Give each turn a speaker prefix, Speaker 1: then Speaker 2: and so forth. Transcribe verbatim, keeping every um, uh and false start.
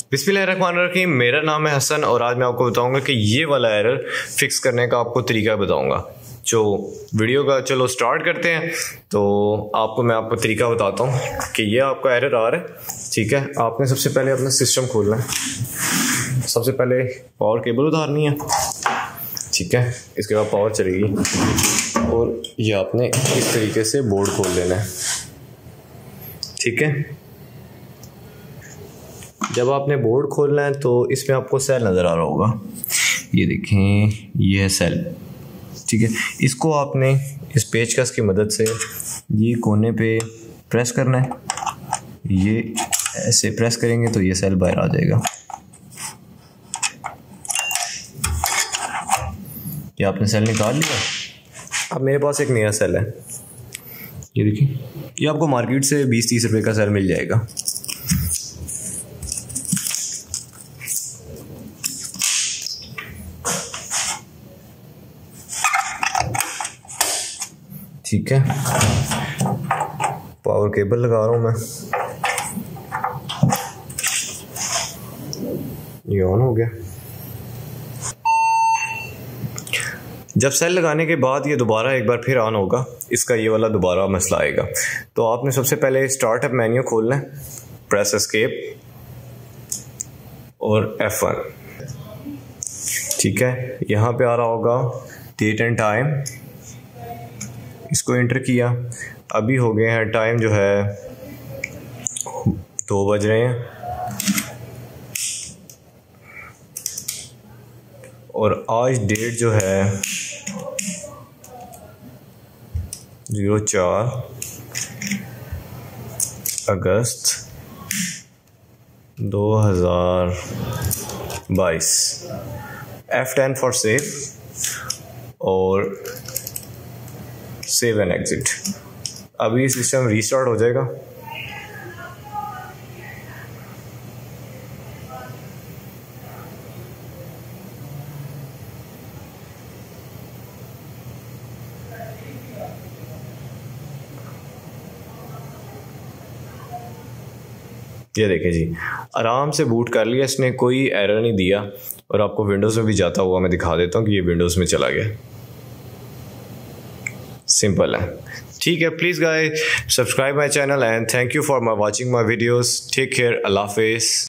Speaker 1: बिस्मिल्लाहिर्रहमानिर्रहीम, मेरा नाम है हसन और आज मैं आपको बताऊंगा कि ये वाला एरर फिक्स करने का आपको तरीका बताऊंगा। जो वीडियो का चलो स्टार्ट करते हैं। तो आपको मैं आपको तरीका बताता हूँ कि ये आपका एरर आ रहा है। ठीक है, आपने सबसे पहले अपना सिस्टम खोलना है। सबसे पहले पावर केबल उतारनी है। ठीक है, इसके बाद पावर चलेगी और ये आपने इस तरीके से बोर्ड खोल लेना है। ठीक है, जब आपने बोर्ड खोलना है तो इसमें आपको सेल नज़र आ रहा होगा। ये देखें, ये है सेल। ठीक है, इसको आपने इस पेचकस की मदद से ये कोने पे प्रेस करना है। ये ऐसे प्रेस करेंगे तो ये सेल बाहर आ जाएगा। ये आपने सेल निकाल लिया। अब मेरे पास एक नया सेल है। ये देखिए, ये आपको मार्केट से बीस तीस रुपए का सेल मिल जाएगा। ठीक है, पावर केबल लगा रहा हूं मैं। ये ऑन हो गया। जब सेल लगाने के बाद ये दोबारा एक बार फिर ऑन होगा, इसका ये वाला दोबारा मसला आएगा। तो आपने सबसे पहले स्टार्टअप मेन्यू खोलना है, प्रेस एस्केप और एफ वन। ठीक है, यहाँ पे आ रहा होगा डेट एंड टाइम, इसको एंटर किया। अभी हो गए हैं टाइम जो है दो बज रहे हैं और आज डेट जो है जीरो चार अगस्त दो हजार बाईस। एफ टेन फॉर सेव और सेव एंड एग्जिट। अभी सिस्टम रीस्टार्ट हो जाएगा। ये देखें जी, आराम से बूट कर लिया इसने, कोई एरर नहीं दिया। और आपको विंडोज़ में भी जाता हुआ मैं दिखा देता हूँ कि ये विंडोज़ में चला गया। सिंपल है। ठीक है, please guys subscribe my channel and thank you for my watching my videos. Take care, अल्लाह हाफिज़।